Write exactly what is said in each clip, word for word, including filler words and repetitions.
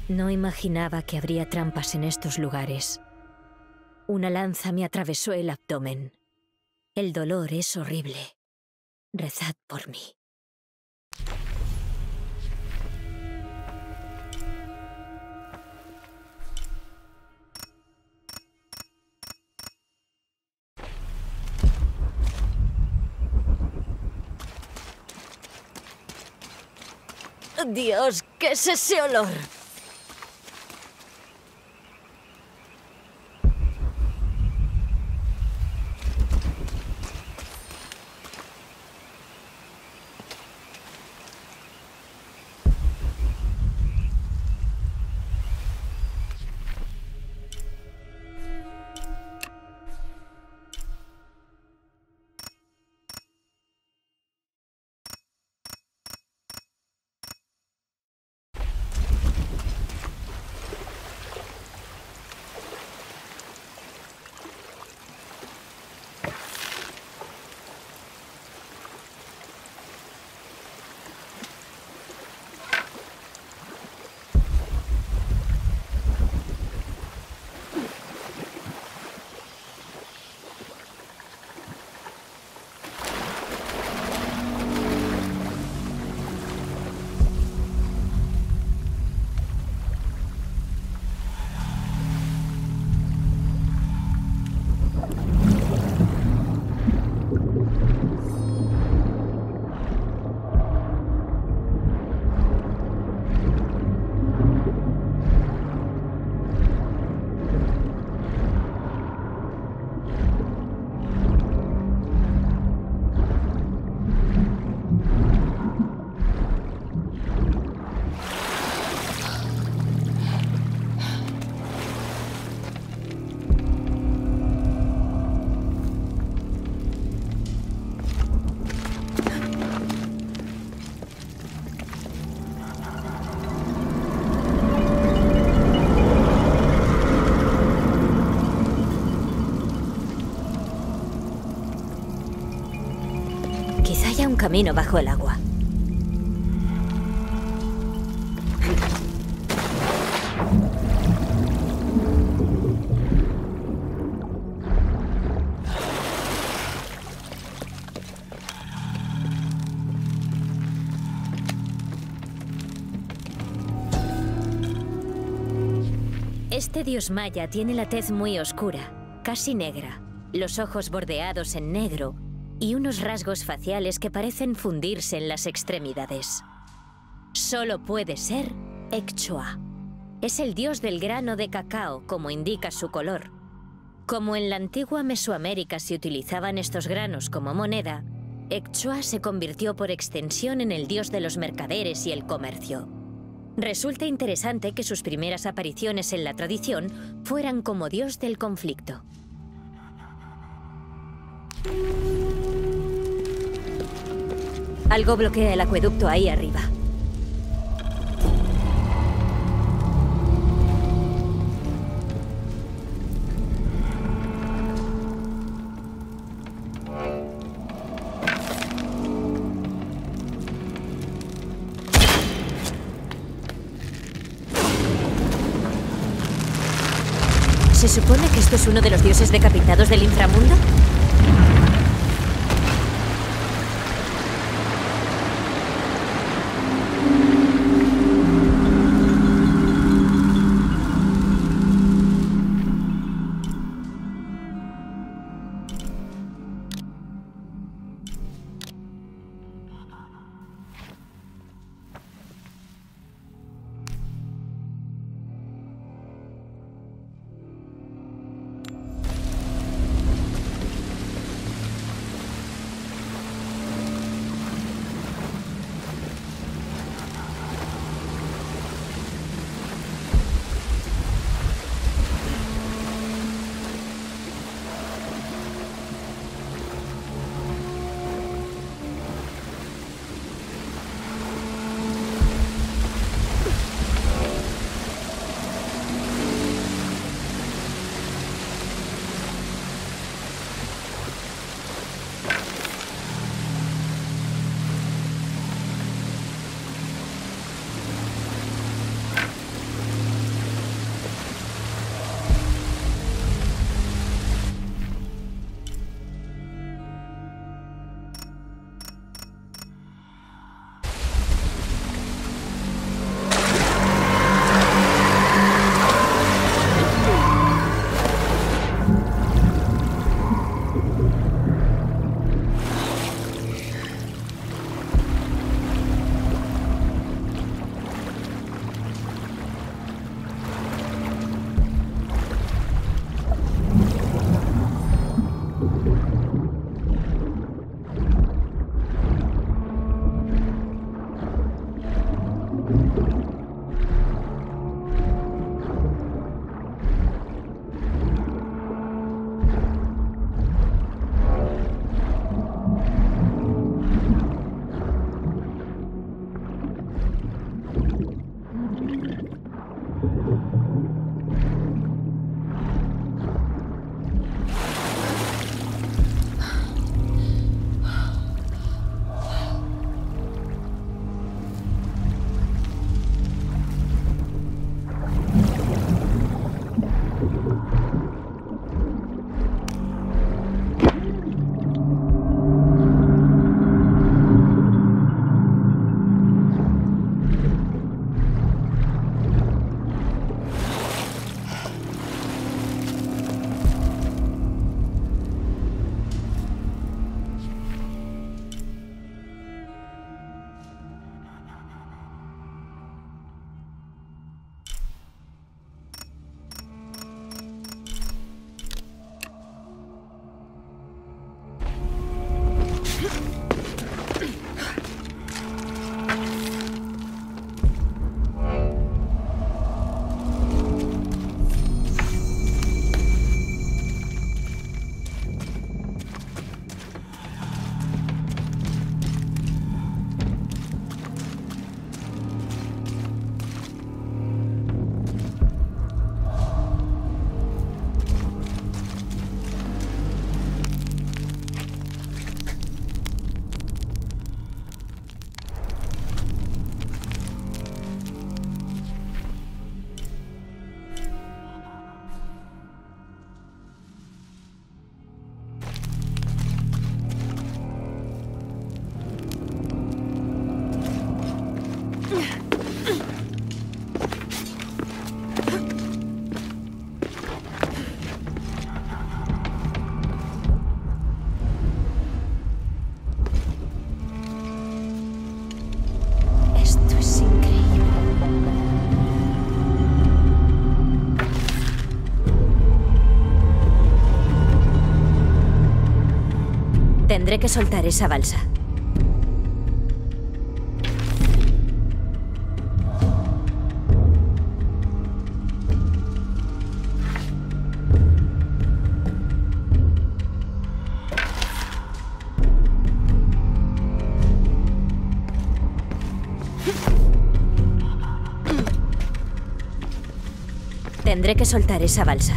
No imaginaba que habría trampas en estos lugares. Una lanza me atravesó el abdomen. El dolor es horrible. Rezad por mí. Dios, ¿qué es ese olor? Quizá haya un camino bajo el agua. Este dios maya tiene la tez muy oscura, casi negra, los ojos bordeados en negro y unos rasgos faciales que parecen fundirse en las extremidades. Solo puede ser Ecchoa. Es el dios del grano de cacao, como indica su color. Como en la antigua Mesoamérica se utilizaban estos granos como moneda, Ecchoa se convirtió por extensión en el dios de los mercaderes y el comercio. Resulta interesante que sus primeras apariciones en la tradición fueran como dios del conflicto. Algo bloquea el acueducto ahí arriba. ¿Se supone que esto es uno de los dioses decapitados del inframundo? Tendré que soltar esa balsa. Tendré que soltar esa balsa.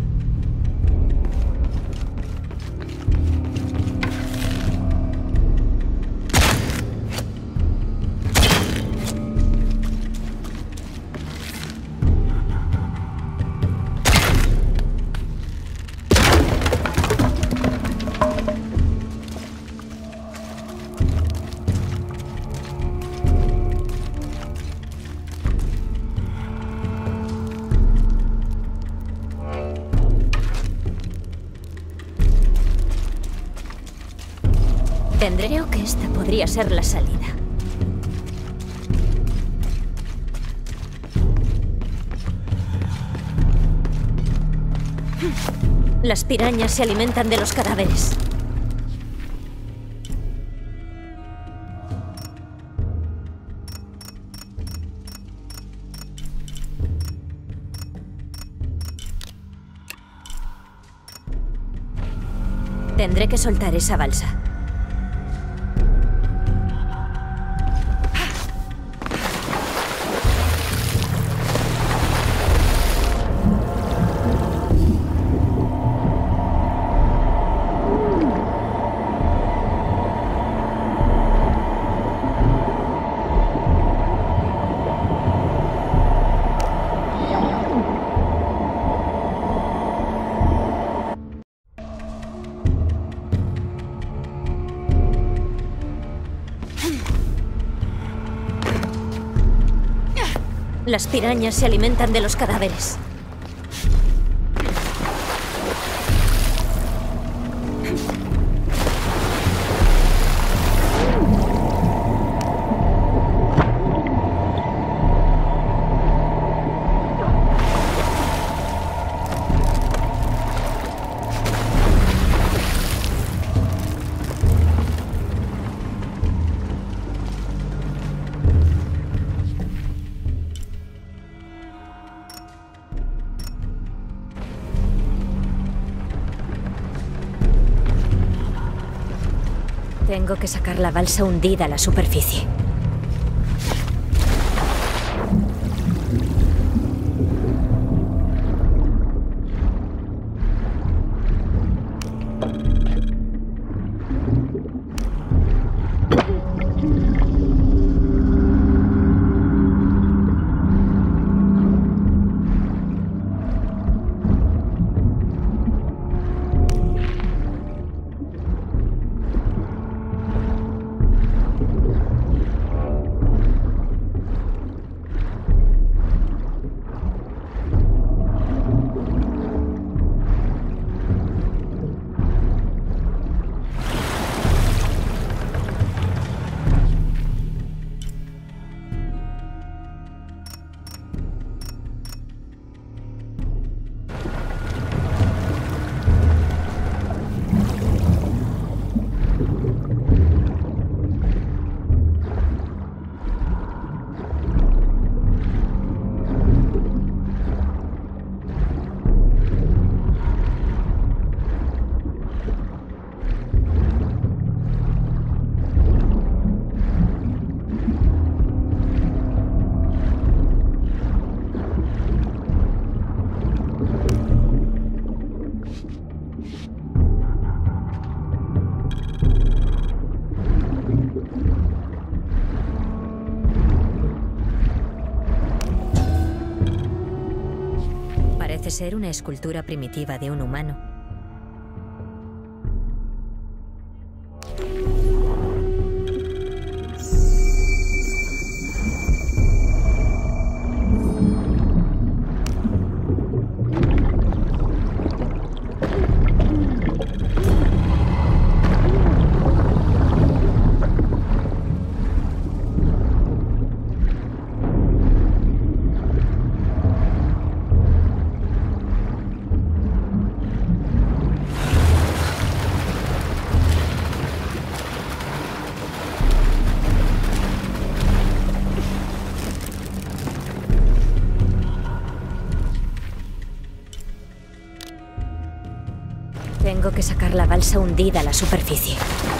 Creo que esta podría ser la salida. Las pirañas se alimentan de los cadáveres. Tendré que soltar esa balsa. Las pirañas se alimentan de los cadáveres. Tengo que sacar la balsa hundida a la superficie. Parece ser una escultura primitiva de un humano. Tengo que sacar la balsa hundida a la superficie.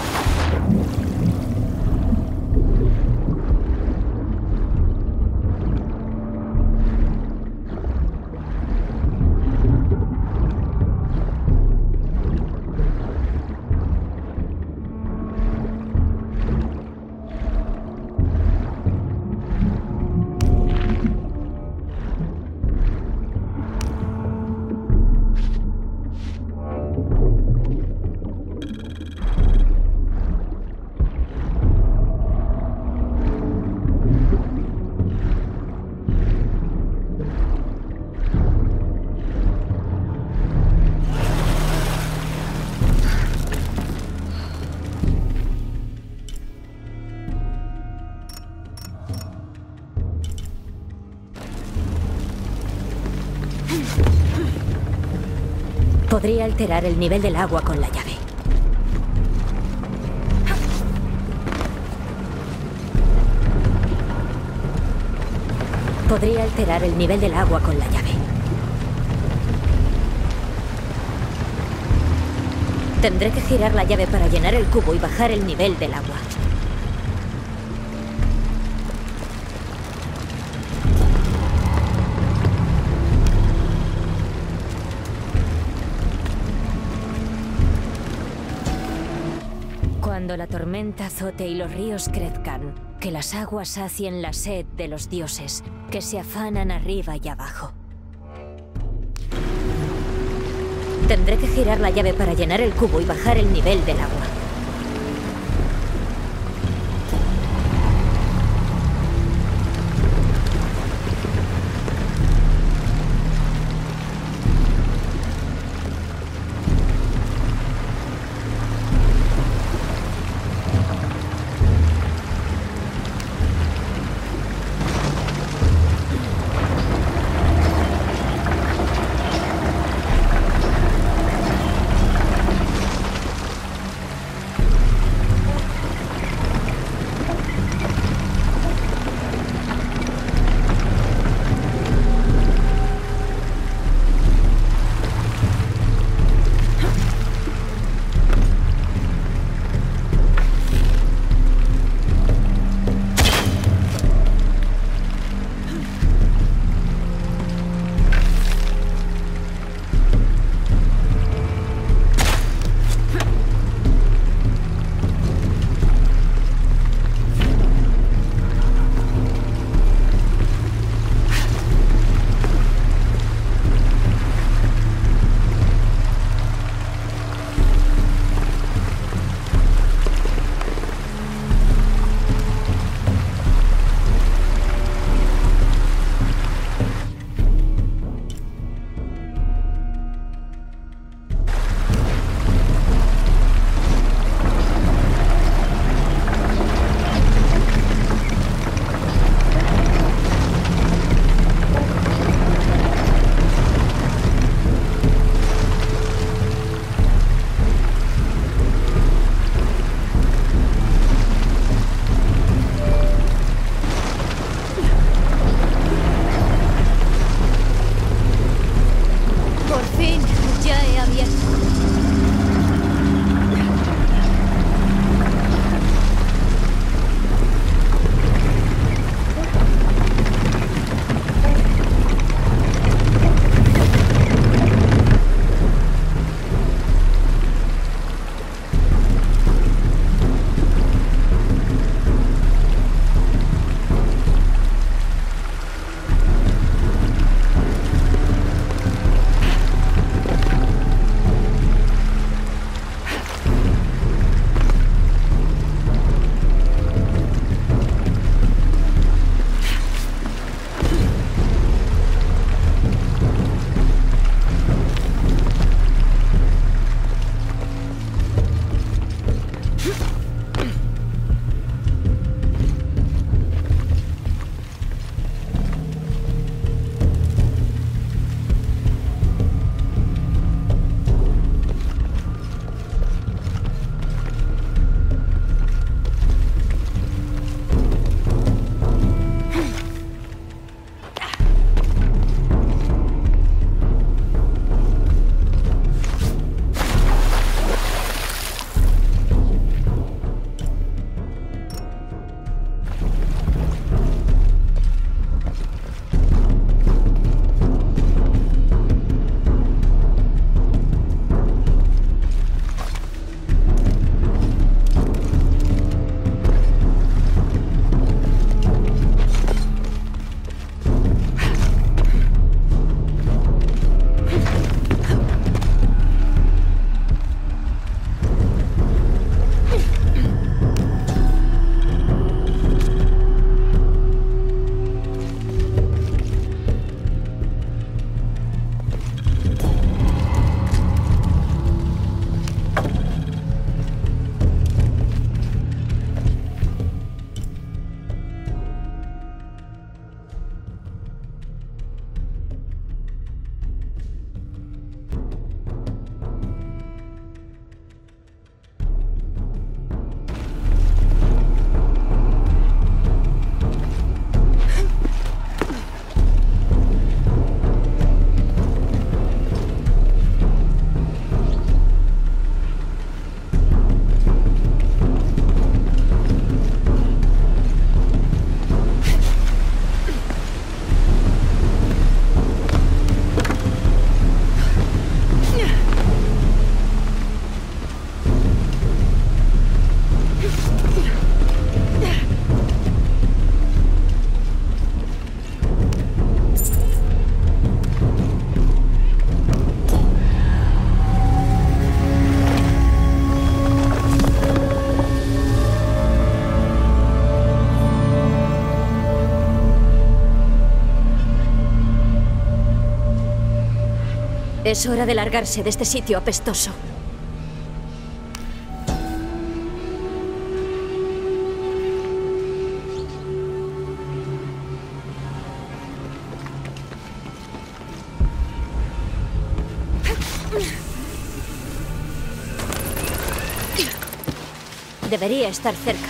Podría alterar el nivel del agua con la llave. Podría alterar el nivel del agua con la llave. Tendré que girar la llave para llenar el cubo y bajar el nivel del agua. Cuando la tormenta azote y los ríos crezcan, que las aguas sacien la sed de los dioses, que se afanan arriba y abajo. Tendré que girar la llave para llenar el cubo y bajar el nivel del agua. Es hora de largarse de este sitio apestoso. Debería estar cerca.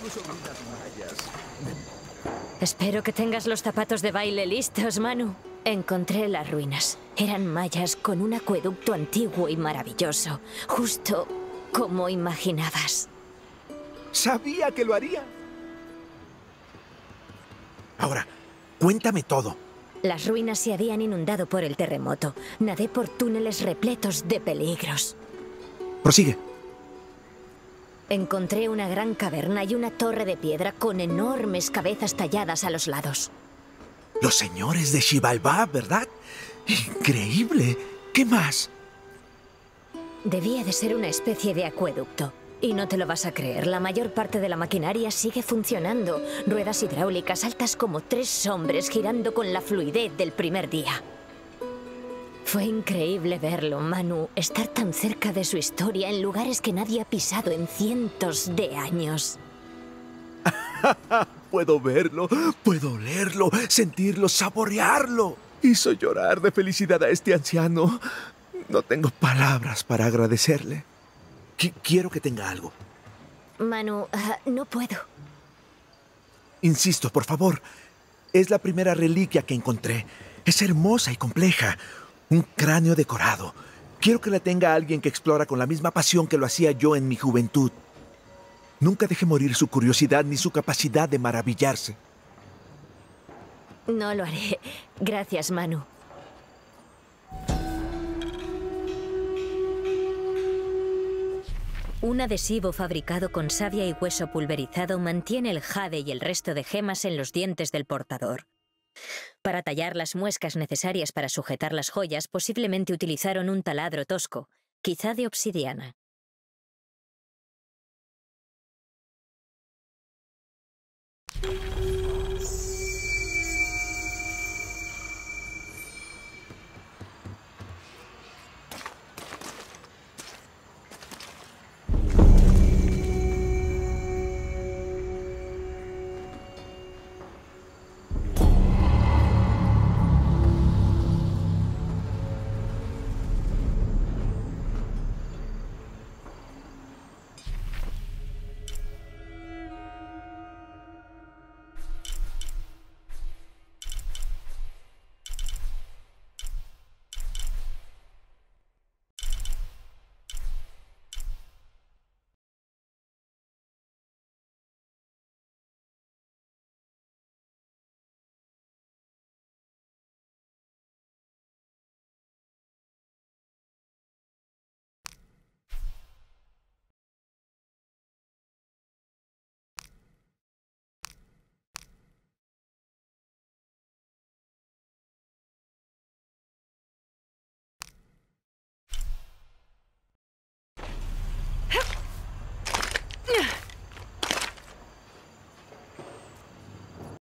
Espero que tengas los zapatos de baile listos, Manu. Encontré las ruinas. Eran mayas con un acueducto antiguo y maravilloso, justo como imaginabas. Sabía que lo haría. Ahora, cuéntame todo. Las ruinas se habían inundado por el terremoto. Nadé por túneles repletos de peligros. Prosigue. Encontré una gran caverna y una torre de piedra con enormes cabezas talladas a los lados. Los señores de Xibalbá, ¿verdad? ¡Increíble! ¿Qué más? Debía de ser una especie de acueducto. Y no te lo vas a creer, la mayor parte de la maquinaria sigue funcionando. Ruedas hidráulicas altas como tres hombres girando con la fluidez del primer día. Fue increíble verlo, Manu, estar tan cerca de su historia en lugares que nadie ha pisado en cientos de años. Puedo verlo, puedo olerlo, sentirlo, saborearlo. Hizo llorar de felicidad a este anciano. No tengo palabras para agradecerle. Qu- quiero que tenga algo. Manu, uh, no puedo. Insisto, por favor. Es la primera reliquia que encontré. Es hermosa y compleja. Un cráneo decorado. Quiero que la tenga alguien que explora con la misma pasión que lo hacía yo en mi juventud. Nunca deje morir su curiosidad ni su capacidad de maravillarse. No lo haré. Gracias, Manu. Un adhesivo fabricado con savia y hueso pulverizado mantiene el jade y el resto de gemas en los dientes del portador. Para tallar las muescas necesarias para sujetar las joyas, posiblemente utilizaron un taladro tosco, quizá de obsidiana.